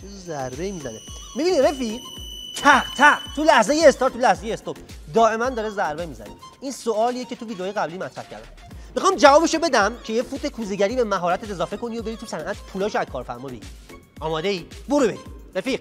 چه ضربه میزنه. میبینی رفیق تق تق تو لحظه استارت تو لحظه استاپ دائما داره ضربه میزنه. این سوالیه که تو ویدیوهای قبلی مطرح کردم. میخوام جوابشو بدم که یه فوت کوزه‌گری به مهارتت اضافه کنی و بری تو صنعت پولاشو از کارفرما بگیری. آماده ای؟ برو بریم. رفیق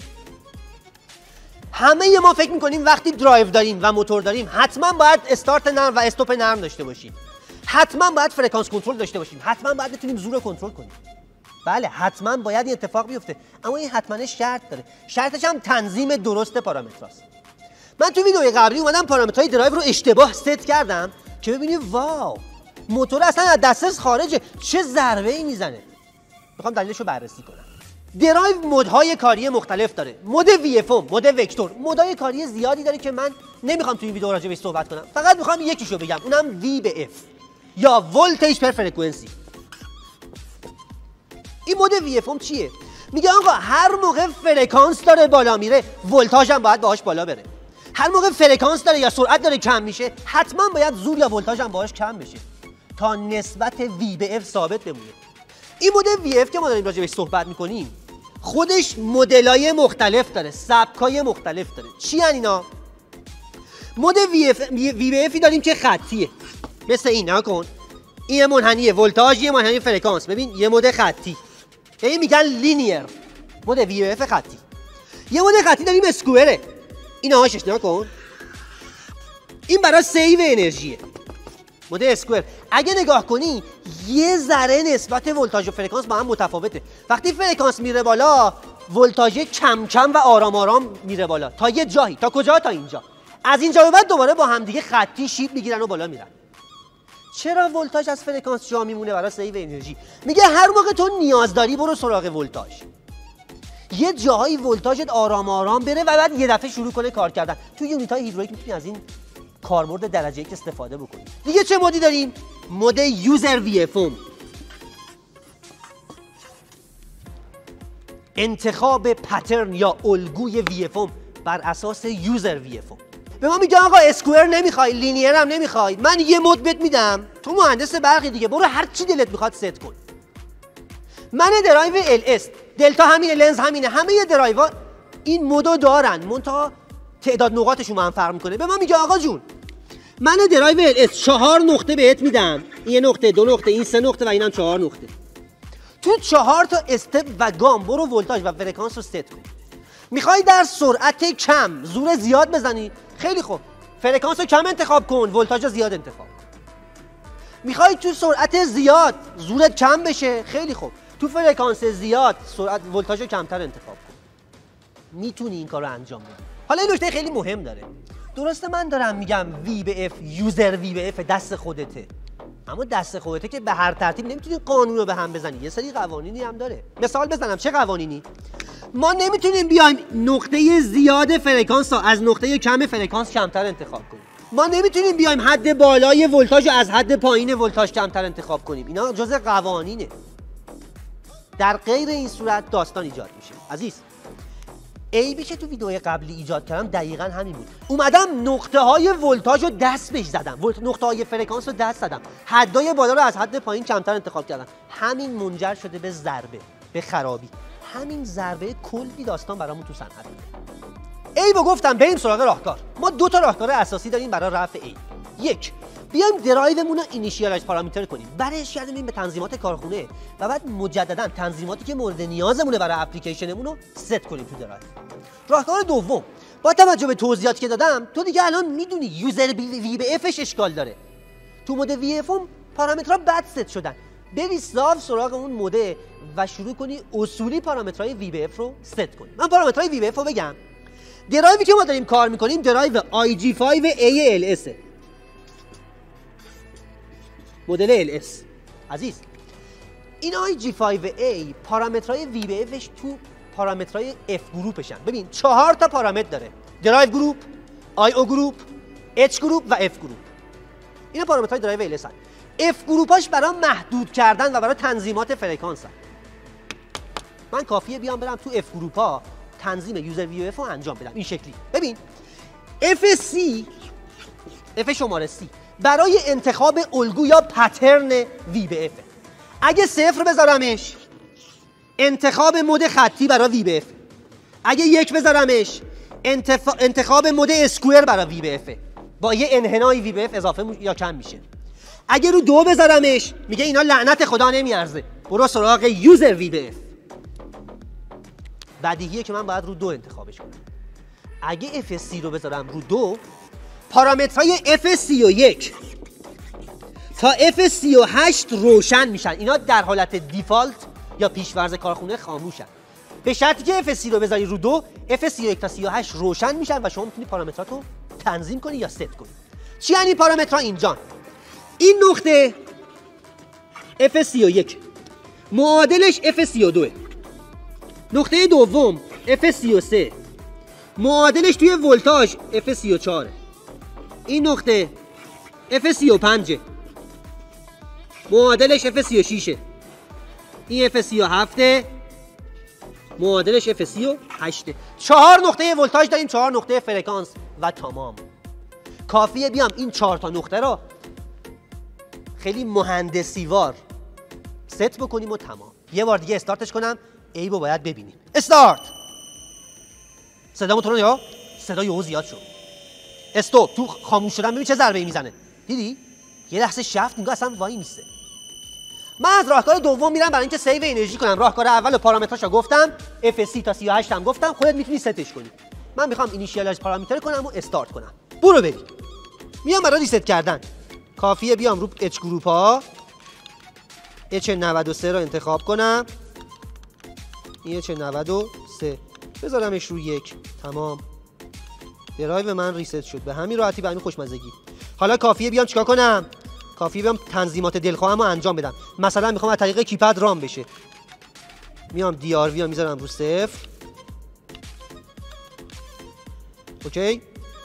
همه ما فکر میکنیم وقتی درایو داریم و موتور داریم حتما باید استارت نرم و استاپ نرم داشته باشیم. حتما باید فرکانس کنترل داشته باشیم. حتما باید بتونیم زور رو کنترل کنیم. بله حتما باید این اتفاق بیفته، اما این حتما شرط داره. شرطش هم تنظیم درست پارامتراست. من تو ویدیوی قبلی اومدم پارامترهای درایو رو اشتباه ست کردم که ببینی واو موتور اصلا از دسترس خارجه، چه ضربه‌ای میزنه. میخوام دلیلش رو بررسی کنم. درایو مودهای کاری مختلف داره. مود وی اف ام، مود وکتور، مودهای کاری زیادی داره که من نمیخوام تو این ویدیو راجع بهش صحبت کنم. فقط میخوام یکیشو بگم، اونم وی به اف یا ولتیج پر فرکانسی. این مود وی اف ام چیه؟ میگه آقا هر موقع فرکانس داره بالا میره، ولتاژ هم باید باهاش بالا بره. هر موقع فرکانس داره یا سرعت داره کم میشه، حتما باید زور یا ولتاژ هم باهاش کم بشه تا نسبت وی به اف ثابت بمونه. این مود وی اف که ما داریم راجع بهش صحبت میکنیم خودش مدلای مختلف داره، سبکای مختلف داره. چی ان اینا؟ مود وی به افی داریم که خطیه، مثل این. نکن این یه منحنیه ولتاژ، یه منحنی فرکانس. ببین یه مود خطی، این میگن لینیر، مود وی اف خطی. یه مود خطی داریم اسکوئره، این هاشش نکن، این برای سیو انرژیه، مود اسکوئر. اگه نگاه کنی یه ذره نسبت ولتاژ و فرکانس با هم متفاوته. وقتی فرکانس میره بالا ولتاژ کم کم و آرام آرام میره بالا تا یه جایی. تا کجا؟ تا اینجا. از اینجا به بعد دوباره با هم دیگه خطی شیب میگیرن و بالا میرن. چرا ولتاژ از فرکانس جا میمونه؟ برای سیو انرژی. میگه هر موقع تو نیاز داری برو سراغ ولتاژ. یه جاهایی ولتاژت آرام آرام بره و بعد یه دفعه شروع کنه کار کردن. تو یونیت‌های هیدرولیک میتونی از این کاربرد درجه یک استفاده بکنی. دیگه چه مودی داریم؟ مود یوزر وی اف ام. انتخاب پترن یا الگوی وی اف ام بر اساس یوزر وی اف ام. به ما میگه آقا اسکوئر نمیخوای، لینیر هم نمیخوای، من یه مود بهت میدم، تو مهندس برقی دیگه، برو هر چی دلت میخواد ست کن. من درایو ال اس، دلتا همینه، لنز همینه، همه درایوها این مودو دارن، منتها تعداد نقاطشون با هم فرق میکنه. به ما میگه آقا جون من درایو ال اس 4 نقطه بهت میدم، این 1 نقطه، 2 نقطه، این 3 نقطه و اینم 4 نقطه. تو 4 تا استپ و گام برو ولتاژ و فرکانس رو ست کن. میخوای در سرعت کم زور زیاد بزنی؟ خیلی خوب، فرکانس رو کم انتخاب کن، ولتاژ زیاد انتخاب کن. میخوای تو سرعت زیاد زورت کم بشه؟ خیلی خوب، تو فرکانس زیاد سرعت ولتاژ رو کمتر انتخاب کن. میتونی این کار رو انجام بدی. حالا این نکته خیلی مهم داره. درسته من دارم میگم وی به اف، یوزر وی به اف دست خودته، اما دست خودته که به هر ترتیب نمیتونی قانون رو به هم بزنی. یه سری قوانینی هم داره. مثال بزنم. چه قوانینی؟ ما نمیتونیم بیایم نقطه زیاد فرکانس رو از نقطه کم فرکانس کمتر انتخاب کنیم. ما نمیتونیم بیایم حد بالای ولتاژ رو از حد پایین ولتاژ کمتر انتخاب کنیم. اینا جزء قوانینه. در غیر این صورت داستان ایجاد میشه. عزیز، عیبی که تو ویدیوهای قبلی ایجاد کردم دقیقاً همین بود. اومدم نقطه های ولتاژ رو دست بهش زدم، نقطه های فرکانس رو دست زدم، حدای بالا رو از حد پایین کمتر انتخاب کردم. همین منجر شده به ضربه، به خرابی. همین ضربه کلی داستان برامون تو صنعت میده. عیبو گفتم، بریم سراغ راهکار. ما 2 تا راهکار اساسی داریم برای رفع عیب. یک، بیایم درایومون رو اینیشیالایز پارامتر کنیم، برش گردیم به تنظیمات کارخونه و بعد مجددا تنظیماتی که مورد نیازمونه برای اپلیکیشنمون رو ست کنیم تو درایو. راهکار دوم، با توجه به توضیحاتی که دادم تو دیگه الان میدونی یوزر وی به افش اشکال داره. تو مود وی اف پارامترها بد ست شدن. بری صاف سراغ اون مود و شروع کنی اصولی پارامترهای وی به اف رو ست کنی. من پارامترهای وی به اف رو بگم. درایوی که ما داریم کار میکنیم درایو IG5ALS مدل LS. عزیز، این IG5A پارامترهای وی به افش تو پارامترهای F گروپشن. ببین 4 تا پارامتر داره: درایو گروپ، IO گروپ، H گروپ و F گروپ. اینا پارامترهای درایو LS هستن. F گروپاش برای محدود کردن و برای تنظیمات فرکانس هستن. من کافیه بیام برم تو F گروپا تنظیم یوزر وی اف رو انجام بدم این شکلی. ببین F شماره C برای انتخاب الگو یا پترن وی به اف. اگه 0 بذارمش انتخاب مود خطی برای وی به اف. اگه 1 بذارمش انتخاب مود اسکوئر برای وی به اف با یه انحنای وی به اف اضافه یا کم میشه. اگه رو 2 بذارمش میگه اینا لعنت خدا نمیارزه، برو سراغ یوزر وی به اف. بدیهیه که من باید رو 2 انتخابش کنم. اگه FSC رو بذارم رو 2، پارامترهای FS31 تا F38 روشن میشن. اینا در حالت دیفالت یا پیش‌فرض کارخونه خاموشن. به شرطی که FSC رو بذاری رو 2، F31 تا 38 روشن میشن و شما میتونی پارامتراتو تنظیم کنی یا ست کنی. چی یعنی پارامترها اینجا؟ این نقطه F31 معادلش F32، نقطه دوم F33 معادلش توی ولتاژ F34، این نقطه F35 معادلش F36، این F37 معادلش F38. 4 نقطه ولتاژ داریم، 4 نقطه فرکانس و تمام. کافیه بیام این 4 تا نقطه رو خیلی مهندسیوار ست بکنیم و تمام. یه بار دیگه استارتش کنم، ایبو باید ببینیم. استارت. صدا موتور یا صدا یهو زیاد شد. استاپ. تو خاموش شدن ببین چه ضربه‌ای میزنه. دیدی؟ یه لحظه شفت انگار اصلا وای میسته. من از راهکار دوم میرم برای اینکه سیو انرژی کنم. راهکار اول و پارامتراشو گفتم، FSC تا 38 هم گفتم، خودت میتونی ستش کنی. من میخوام اینیشیالایز پارامتر کنم و استارت کنم. برو بریم. میام برای ریست کردن. کافیه بیام رو اچ گروپ ها H93 رو انتخاب کنم. این H93 بذارمش رو 1. تمام. درایو من ریست شد. به همین راحتی، به همین خوشمزگی. حالا کافیه بیام چیکار کنم؟ کافیه بیام تنظیمات دلخواهم رو انجام بدم. مثلا میخوام از طریق کیپد رام بشه. میام دی آر وی رو میذارم رو 0. اوکی.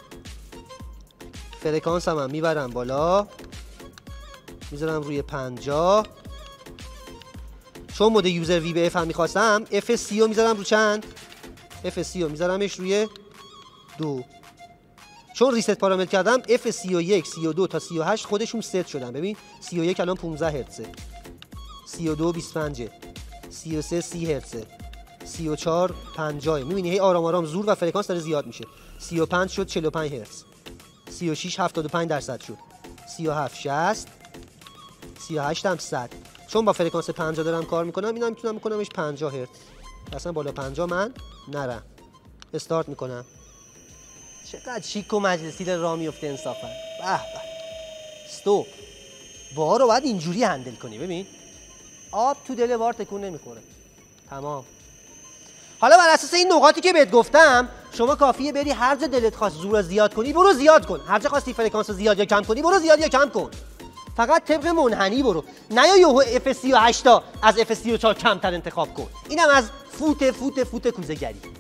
فرکانس هم میبرم بالا، میذارم روی 50. چون مود یوزر وی به اف هم میخواستم، FSC رو میذارم رو چند؟ FSC رو میذارمش روی 2. چون ریست پارامتر کردم F31 32 تا 38 خودشون ست شدن. ببین 31 الان 15 هرتزه، 32 25، 33 30 هرتزه، 34 50. میبینی هی آرام آرام زور و فرکانس داره زیاد میشه. 35 شد 45 هرتز، 36 75% شد، 37 60، 38 هم 100. چون با فرکانس 50 دارم کار میکنم، اینا میتونم بکنمش 50 هرتز. اصلا بالا 50 من نرم. استارت میکنم. چقدر شیک و مجلسی راه میفته انصافا. به به. استوب. بار رو باید اینجوری هندل کنی. ببین آب تو دل بار تکون نمیخوره. تمام. حالا بر اساس این نقاطی که بهت گفتم، شما کافیه بری هر جا دلت خواست زور رو زیاد کنی برو زیاد کن، هر جا خواستی فرکانس رو زیاد یا کم کنی برو زیاد یا کم کن. فقط طبق منحنی برو، نه یا یهو FS38 از FS34 کمتر انتخاب کن. اینم از فوت کوزه‌گری.